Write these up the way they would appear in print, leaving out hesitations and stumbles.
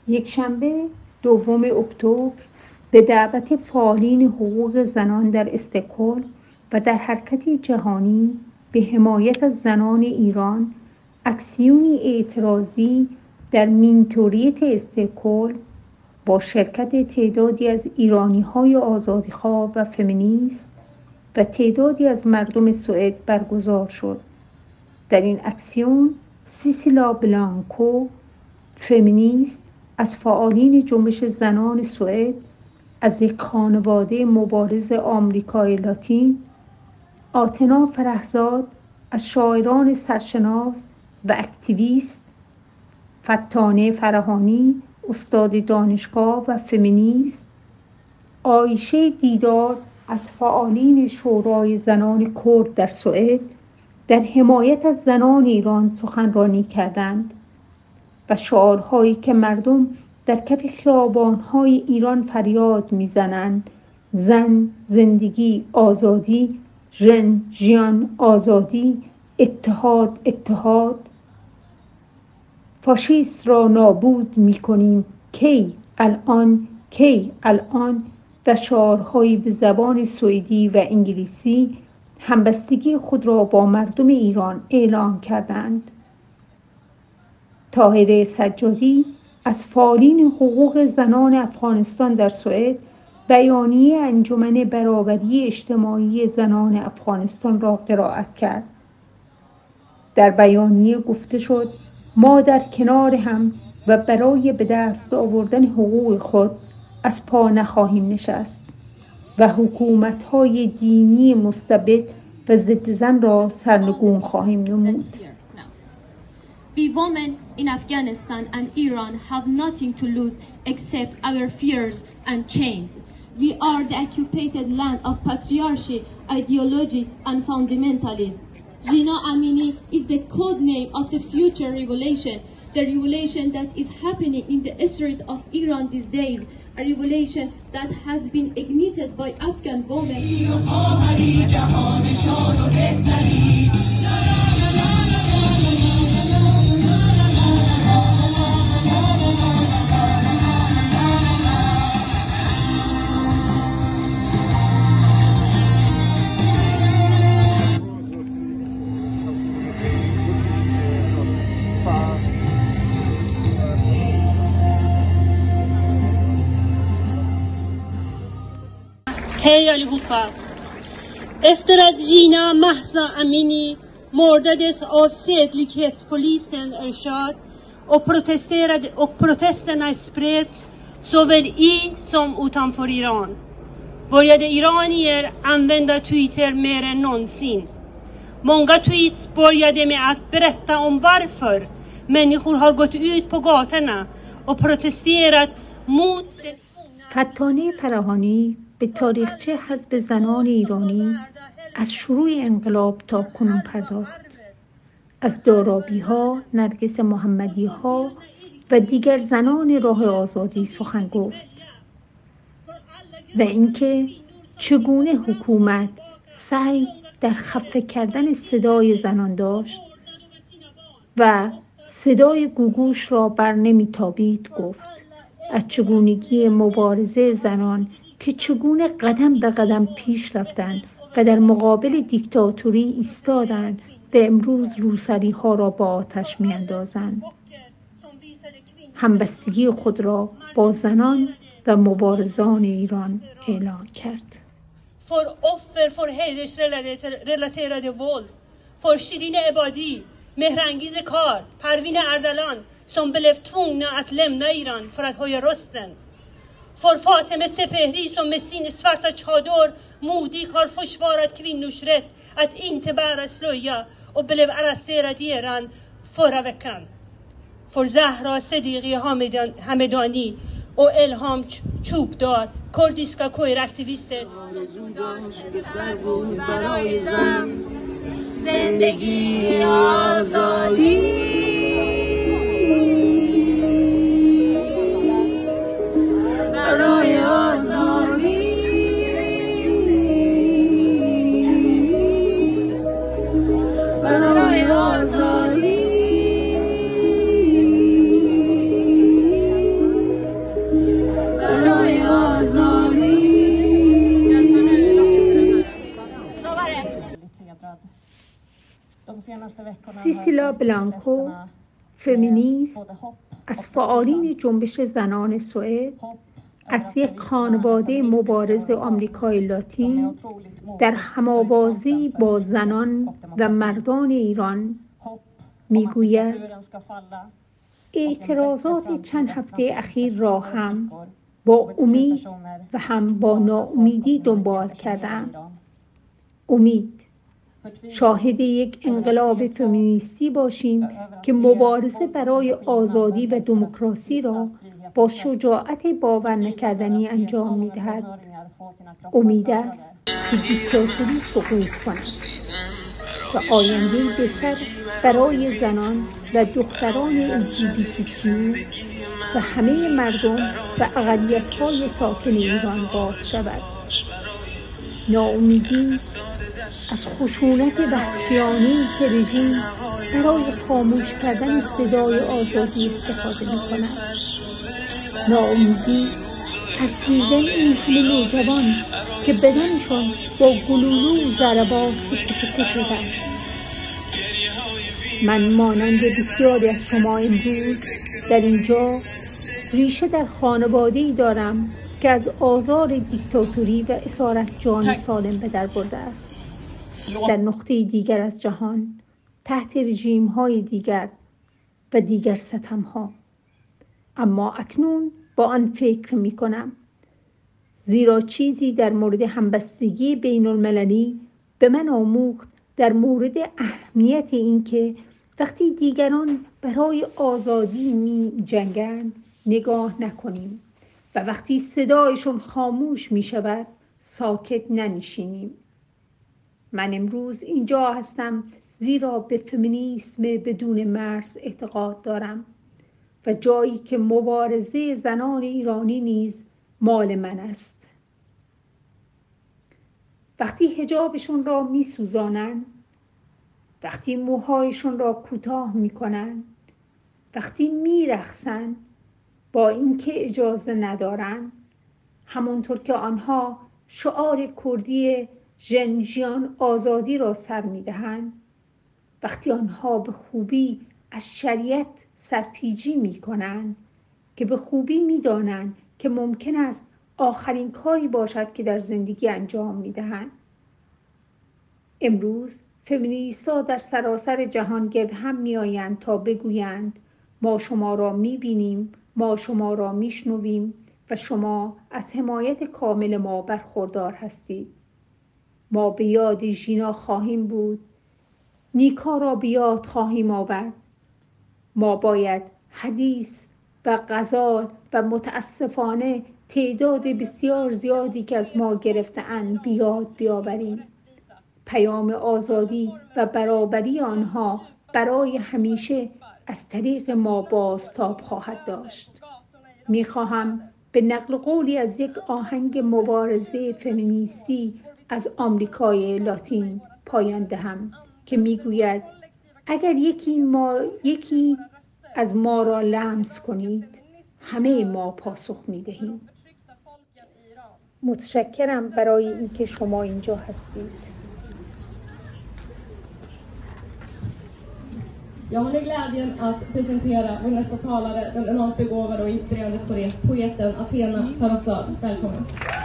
یکشنبه 2 اکتبر به دعوت فعالین حقوق زنان در استکهلم و در حرکت جهانی به حمایت از زنان ایران اکسیونی اعتراضی در مینتوریت استکهلم با شرکت تعدادی از ایرانی‌های آزادیخواه و فمینیست و تعدادی از مردم سوئد برگزار شد. در این اکسیون سیسیلا بلانکو، فمینیست، از فعالین جنبش زنان سوئد، از یک خانواده مبارز آمریکای لاتین، آتنا فرهزاد، از شاعران سرشناس و اکتیویست، فتانه فرهانی، استاد دانشگاه و فمینیست، عایشه دیدار، از فعالین شورای زنان کرد در سوئد در حمایت از زنان ایران سخنرانی کردند و شعارهایی که مردم در کف خیابان‌های ایران فریاد می‌زنند: زن، زندگی، آزادی، ژن، ژیان، آزادی، اتحاد، اتحاد، فاشیست را نابود می‌کنیم، کی الان، کی الان، و شعارهایی به زبان سوئدی و انگلیسی همبستگی خود را با مردم ایران اعلام کردند. طاهره سجادی از فعالین حقوق زنان افغانستان در سوئد بیانیه انجمن برابری اجتماعی زنان افغانستان را قرائت کرد. در بیانیه گفته شد: ما در کنار هم و برای به دست آوردن حقوق خود از پا نخواهیم نشست و حکومت‌های دینی مستبد و ضد زن را سرنگون خواهیم نمود. We women in Afghanistan and Iran have nothing to lose except our fears and chains. We are the occupied land of patriarchy, ideology and fundamentalism. Jina Amini is the code name of the future revolution, the revolution that is happening in the street of Iran these days, a revolution that has been ignited by Afghan women. Hej allihopa! Efter att Jina Mahsa Amini mördades av sedlighetspolisen Ershad och protesterna spreds såväl i som utanför Iran började iranier använda Twitter mer än någonsin. Många tweets började med att berätta om varför människor har gått ut på gatorna och protesterat mot det. فتانه فرهانی به تاریخچه حزب زنان ایرانی از شروع انقلاب تا کنون پرداخت. از دارابی‌ها، نرگس محمدی‌ها و دیگر زنان راه آزادی سخن گفت و اینکه چگونه حکومت سعی در خفه کردن صدای زنان داشت و صدای گوگوش را بر نمیتابید گفت. از چگونگی مبارزه زنان که چگونه قدم به قدم پیش رفتند و در مقابل دیکتاتوری ایستادند و امروز روسری ها را با آتش می اندازند. همبستگی خود را با زنان و مبارزان ایران اعلان کرد. För offer för hedersrelaterade våld, för Shirin Ebadi, Mehrangiz Kar, Parvin Ardalan som blev tvungna att lämna Iran för att höja rösten. För Fateme Sepehri som med sin svarta chador modigt har försvarat kvinnors rätt att inte bära slöja och blev arresterad i Iran förra veckan. För Zahra Sediqi Hamedani och Elham Chubdar, kurdiska queeraktivister. زندگی آزادی برای آزادی برای آزادی سیسیلا بلانکو، فمینیست، از فعالین جنبش زنان سوئد، از یک خانواده مبارز آمریکای لاتین، در هم‌آوازی با زنان و مردان ایران میگوید اعتراضات چند هفته اخیر را هم با امید و هم با ناامیدی دنبال کردم. امید، شاهد یک انقلاب فمینیستی باشیم که مبارزه برای آزادی و دموکراسی را با شجاعت باور نکردنی انجام می‌دهد. امید است که دیکتاتوری سقوط کند و آینده بهتر برای زنان و دختران LGBT و همه مردم و اقلیت‌های ساکن ایران باز شود. ناامیدی از خشونت وحشیانه‌ای که رژیم برای خاموش کردن صدای آزادی استفاده می‌کند. ناامیدی از دیدن این همه نوجوان که بدنشان با گلولو و ضربات سکته شده است. من مانند بسیاری از شما امروز در اینجا ریشه در خانواده‌ای دارم که از آزار دیکتاتوری و اسارت جان سالم به در برده است. در نقطه دیگر از جهان تحت رژیم‌های دیگر و دیگر ستم‌ها، اما اکنون با آن فکر می‌کنم، زیرا چیزی در مورد همبستگی بین المللی به من آموخت در مورد اهمیت این که وقتی دیگران برای آزادی می جنگند نگاه نکنیم و وقتی صدایشون خاموش می شود ساکت ننشینیم. من امروز اینجا هستم زیرا به فمینیسم بدون مرز اعتقاد دارم و جایی که مبارزه زنان ایرانی نیز مال من است. وقتی حجابشون را می سوزانند، وقتی موهایشون را کوتاه می کنند، وقتی می رقصند با اینکه اجازه ندارند، همونطور که آنها شعار کردی ژنژیان آزادی را سر می دهند، وقتی آنها به خوبی از شریعت سرپیچی می کنند که به خوبی می دانند که ممکن است آخرین کاری باشد که در زندگی انجام می دهند. امروز فمینیست‌ها در سراسر جهان گرد هم می آیند تا بگویند ما شما را می بینیم، ما شما را می شنویم و شما از حمایت کامل ما برخوردار هستید. ما به یاد ژینا خواهیم بود، نیکا را به یاد خواهیم آورد. ما باید حدیث و غزال و متاسفانه تعداد بسیار زیادی که از ما گرفته‌اند به یاد بیاوریم. پیام آزادی و برابری آنها برای همیشه از طریق ما بازتاب خواهد داشت. می‌خواهم به نقل قولی از یک آهنگ مبارزه فمینیستی از آمریکای لاتین پایان دهم که میگوید اگر یکی از ما را لمس کنید همه ما پاسخ میدهیم. متشکرم برای اینکه شما اینجا هستید. Jag har nu glädjen att presentera vår nästa talare, den enormt begåvade och inspirerande poeten Athena Farrokhzad. Välkommen.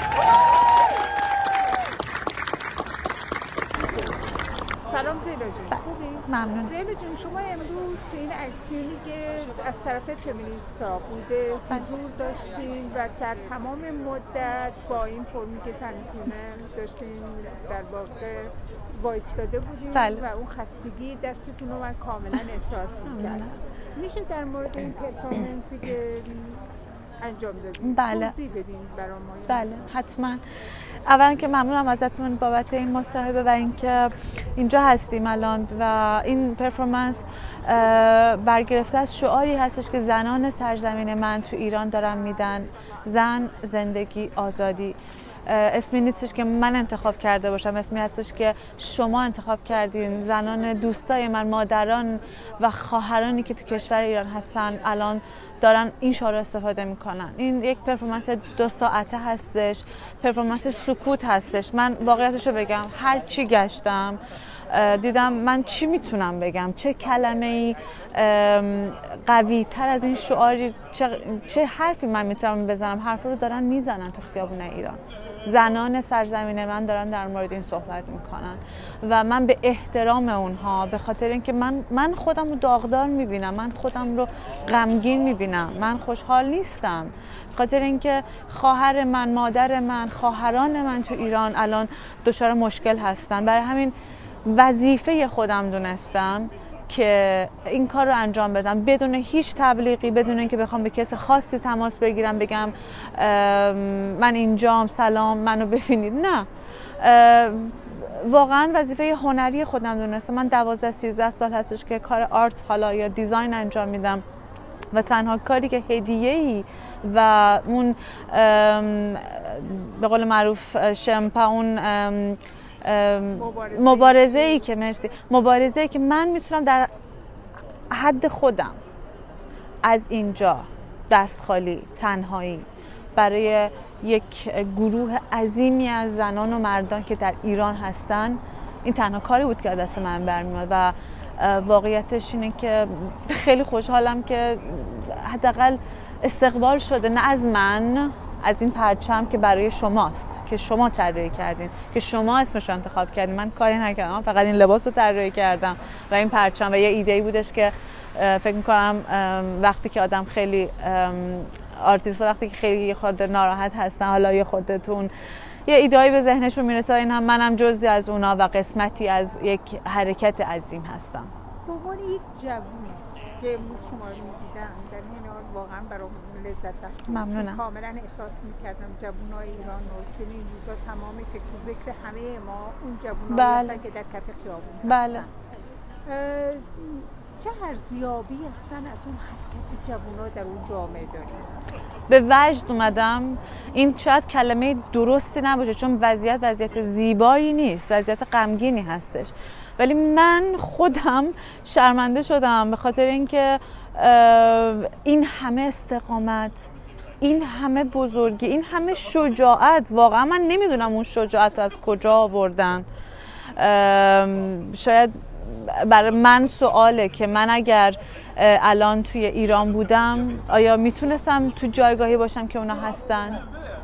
سلام زیلا جون. خوبی؟ ممنون. زیلا جون شما امروز تو این اکسیونی که از طرف فمینیستا بوده حضور داشتین و در تمام مدت با این فرمی که تنتونه داشتین در واقع وایستاده بودین و اون خستگی دستتون رو من کاملا احساس می‌کردم. میشه در مورد این پرفورمنسی که انجام دادین توضیح بدین برای ما؟ بله حتما. اولا که ممنونم ازتون بابت این مصاحبه و اینکه اینجا هستیم الان و این پرفورمنس برگرفته از شعاری هستش که زنان سرزمین من تو ایران دارن میدن: زن، زندگی، آزادی. اسمی نیستش که من انتخاب کرده باشم، اسمی هستش که شما انتخاب کردین. زنان دوستای من، مادران و خواهرانی که تو کشور ایران هستن الان دارن این شعار رو استفاده میکنن. این یک پرفورمنس 2 ساعته هستش، پرفورمنس سکوت هستش. من واقعیتش رو بگم هر چی گشتم دیدم من چی میتونم بگم، چه کلمه‌ای قوی تر از این شعاری، چه حرفی من میتونم بزنم. حرف رو دارن میزنن تو خیابون ایران، زنان سرزمین من دارن در مورد این صحبت میکنن و من به احترام اونها، به خاطر اینکه من خودم رو داغدار میبینم، من خودم رو غمگین میبینم، من خوشحال نیستم، به خاطر اینکه خواهر من، مادر من، خواهران من تو ایران الان دچار مشکل هستن. برای همین وظیفه خودم دونستم که این کار رو انجام بدم بدون هیچ تبلیغی، بدون اینکه بخوام به کس خاصی تماس بگیرم بگم من اینجام، سلام منو ببینید. نه، واقعا وظیفه هنری خودم دونستم. من 12-13 سال هستش که کار آرت حالا یا دیزاین انجام میدم و تنها کاری که هدیه‌ای و اون به قول معروف شمپا، اون مبارزه‌ای که من میتونم در حد خودم از اینجا دست خالی، تنهایی، برای یک گروه عظیمی از زنان و مردان که در ایران هستن، این تنها کاری بود که از دست من برمیاد و واقعیتش اینه که خیلی خوشحالم که حداقل استقبال شده، نه از من، از این پرچم که برای شماست، که شما طراحی کردین، که شما اسمش رو انتخاب کردین. من کاری نکردم، فقط این لباس رو طراحی کردم و این پرچم و یه ایده‌ای بودش که فکر می‌کنم وقتی که آدم خیلی آرتیست‌ها وقتی که خیلی خورده ناراحت هستن، حالا یه خورده تون یه ایده‌ای به ذهنشون میرسه، این هم منم جزئی از اونا و قسمتی از یک حرکت عظیم هستم. به عنوان یک جوون که امروز شما رو می‌دیدم در این حال واقعا برام لذت بخش. ممنونم. کاملا احساس می‌کردم جوانای ایران رو که این روزا تمام فکر و ذکر همه ما اون جوانایی هستن که در کف خیابون هستن. بله. چه ارزیابی هستن از اون حرکت جوونا در اون جامعه داریم؟ به وجد اومدم. این شاید کلمه درستی نباشه چون وضعیت زیبایی نیست، وضعیت غمگینی هستش، ولی من خودم شرمنده شدم به خاطر اینکه این همه استقامت، این همه بزرگی، این همه شجاعت، واقعا من نمیدونم اون شجاعت از کجا آوردن. شاید برای من سواله که من اگر الان توی ایران بودم آیا میتونستم تو جایگاهی باشم که اونا هستن؟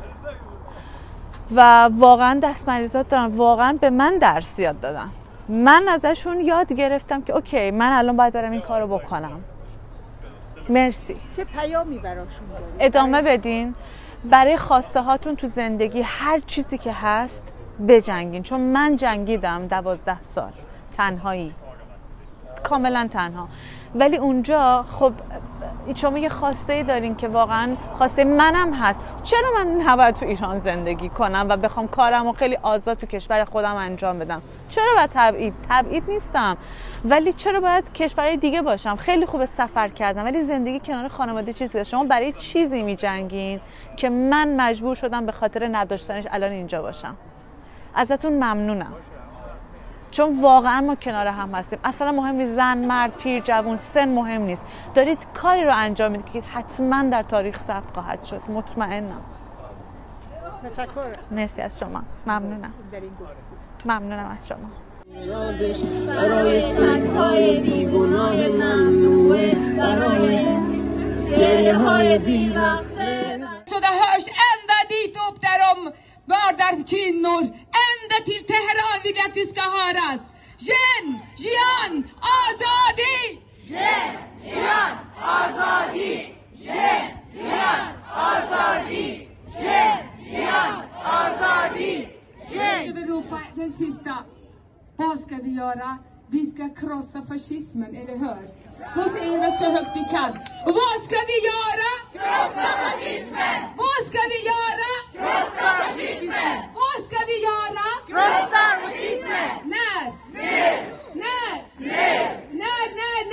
و واقعا دستمریزات دارن، واقعا به من درس یاد دادن. من ازشون یاد گرفتم که اوکی من الان باید برم این کارو بکنم. مرسی. چه پیامی براشون دارید؟ ادامه بدین، برای خواسته هاتون تو زندگی هر چیزی که هست بجنگین، چون من جنگیدم 12 سال تنهایی، کاملا تنها. ولی اونجا خب شما یه خواسته دارین که واقعا خواسته منم هست. چرا من نباید تو ایران زندگی کنم و بخوام کارمو خیلی آزاد تو کشور خودم انجام بدم؟ چرا باید تبعید نیستم، ولی چرا باید کشورهای دیگه باشم؟ خیلی خوب سفر کردم ولی زندگی کنار خانواده چیزیه. شما برای چیزی میجنگین که من مجبور شدم به خاطر نداشتنش الان اینجا باشم. ازتون ممنونم چون واقعا ما کنار هم هستیم. اصلا مهم نیست زن، مرد، پیر، جوان، سن مهم نیست. دارید کاری رو انجام میدید که حتما در تاریخ ثبت خواهد شد، مطمئنم. تشکر. مرسی از شما. ممنونم. ممنونم از شما. رازش برای سنگ‌های بیگناه ممنوعه، برای گریه‌های بی‌وقفه. Så det hörs ända dit upp där om vardagskvinnor. Ända till Teheran vill jag att vi ska höras. Jen, Jian, Azadi! Jen, Jian, Azadi! Jen, Jian, Azadi! Jen, Jian, Azadi! Ska vi ropa den sista? Vad ska vi göra? Vi ska krossa fascismen, eller hur? Då säger vi så högt vi kan. Och vad ska vi göra? Krossa fascismen! Vad ska vi göra? Krossa fascismen! Vad ska vi göra? Krossa fascismen! När? Ner! När? Ner! När?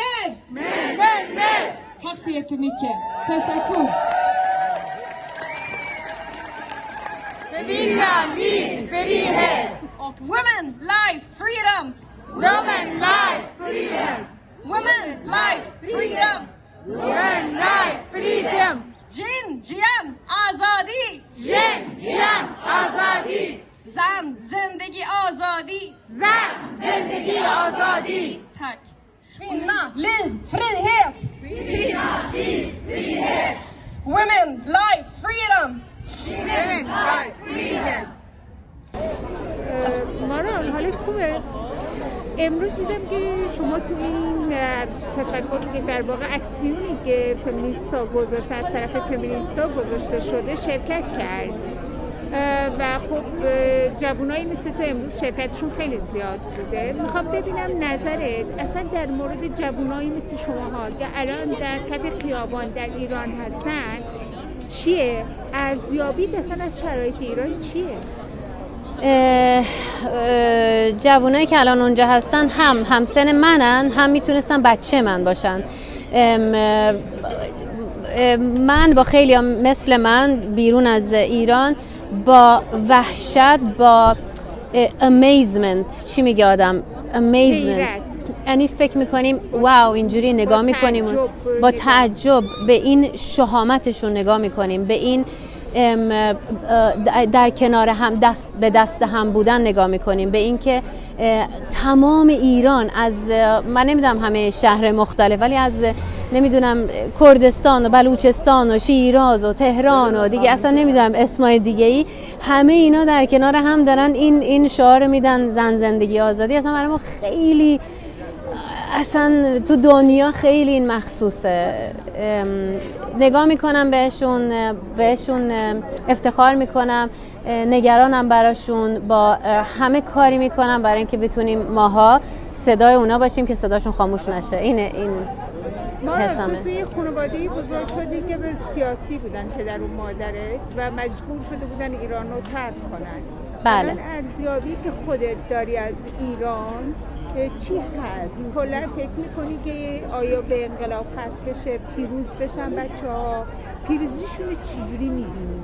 Ner! Tack så jättemycket. Tack. Kvinnan, liv, frihet! Och women, life, freedom! Women, life, freedom! Women, life, freedom! Women, life, freedom! Jin, Jian, Azadi! Jen, Jian, Azadi! زن زندگی آزادی. زن زندگی آزادی. Tack. Kvinna, liv, frihet. Kvinna, liv, frihet. Women, life, freedom. Women, life, freedom. مارال حالت خوبه؟ امروز دیدم که شما تو این تشکلی که در واقع اکسیونی که فمینیستا گذاشته از طرف فمینیستا گذاشته شده شرکت کرد و خب جوانایی مثل تو امروز شرکتشون خیلی زیاد بوده. میخوام ببینم نظرت اصلا در مورد جوانایی مثل شماها که الان در کف خیابان در ایران هستن چیه؟ ارزیابیت اصلا از شرایط ایران چیه؟ جوانایی که الان اونجا هستن هم همسن منن، هم میتونستن بچه من باشن. من با خیلی مثل من بیرون از ایران با وحشت، با amazement، چی میگه آدم؟ amazement، یعنی فکر میکنیم واو اینجوری نگاه میکنیم، با تعجب به این شهامتشون نگاه میکنیم، به این در کنار هم دست به دست هم بودن نگاه میکنیم، به اینکه تمام ایران از من نمیدونم همه شهر مختلف ولی از نمیدونم کردستان و بلوچستان و شیراز و تهران و دیگه اصلا نمیدونم اسمای دیگه ای، همه اینا در کنار هم دارن این شعار میدن زن زندگی آزادی. اصلا برای ما خیلی اصلا تو دنیا خیلی این مخصوصه. نگاه میکنم بهشون افتخار میکنم، نگرانم براشون، با همه کاری میکنم برای اینکه بتونیم ماها صدای اونا باشیم که صداشون خاموش نشه. این حسامه. توی خانواده‌ای بزرگ شدی که به سیاسی بودن پدر و مادرت و مجبور شده بودن ایران رو ترک کنن. بله. الان ارزیابی که خودت داری از ایران چی هست؟ کلا فکر میکنی که آیا به انقلاب خط بشه، پیروز بشن بچه‌ها؟ پیروزیشون رو چجوری می‌بینی؟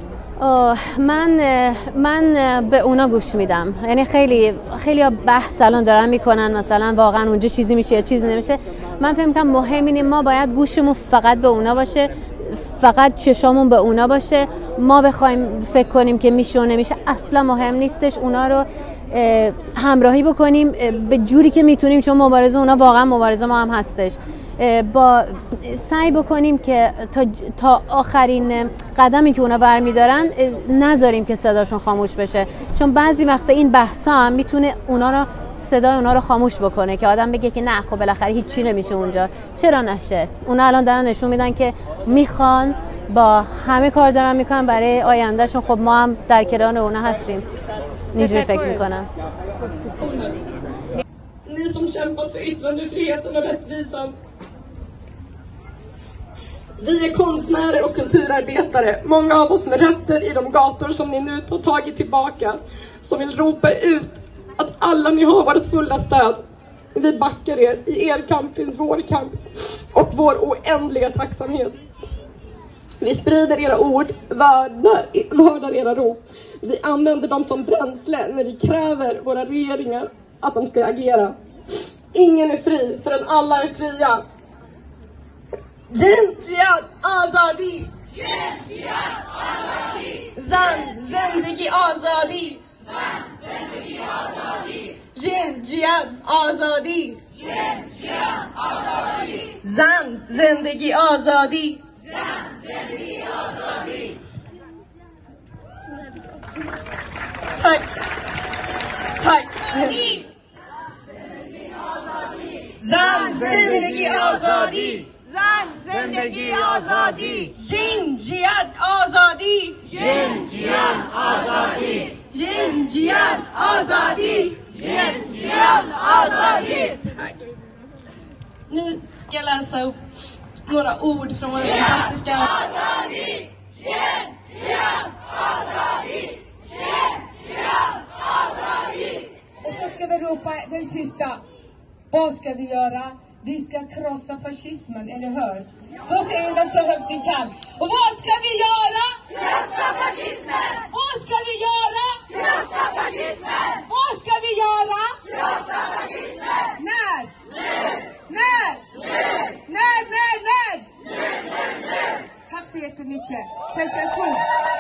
من به اونا گوش میدم. یعنی خیلی بحث الان دارن میکنن مثلا واقعا اونجا چیزی میشه یا چیزی نمیشه. من فکر می‌کنم مهم اینه ما باید گوشمون فقط به اونا باشه، فقط چشامون به اونا باشه. ما بخوایم فکر کنیم که میشه و نمیشه اصلا مهم نیستش. اونا رو همراهی بکنیم به جوری که میتونیم، چون مبارزه اونا واقعا مبارزه ما هم هستش. با سعی بکنیم که تا آخرین قدمی که اونا برمیدارن نذاریم که صداشون خاموش بشه، چون بعضی وقتا این بحثا هم میتونه صدای اونا رو خاموش بکنه که آدم بگه که نه خب بالاخره هیچی نمیشه اونجا. چرا نشه؟ اونا الان دارن نشون میدن که میخوان، با همه کار دارن میکنن برای آیندهشون. خب ما هم در کنار اونا هستیم. اینجوری فکر میکنم. Ni som kämpat för yttrandefriheten och rättvisan. Vi är konstnärer och kulturarbetare. Många av oss med rötter i de gator som ni nu har tagit tillbaka. Som vill ropa ut att alla ni har vårt fulla stöd. Vi backar er. I er kamp finns vår kamp. Och vår oändliga tacksamhet. Vi sprider era ord, värdar era rop. Vi använder dem som bränsle när vi kräver våra regeringar att de ska agera. Ingen är fri förrän alla är fria. Jin, jihad, azadi. Jin, jihad, azadi. Zan, zindagi, azadi. Zan, zindagi, azadi. Jin, jihad, azadi. Jin, jihad, azadi. Zan, zindagi, azadi. Zan, zindagi, azadi. Tack. Tack. زن زندگی آزادی. زن زندگی آزادی. جین جیان آزادی. جین جیان آزادی. جین جیان آزادی. جین جیان آزادی. Nu ska jag läsa upp några ord från våra fantastiska... Azadi. Jin jihad azadi. Jin jihad azadi. Och så ska vi ropa den sista. Vad ska vi göra? Vi ska krossa fascismen, eller hör? Då säger vi så högt vi kan. Och vad ska vi göra? Krossa fascismen! Vad ska vi göra? Krossa fascismen! Vad ska vi göra? Krossa fascismen! När? När? När? När? Tack så jättemycket. Prestation.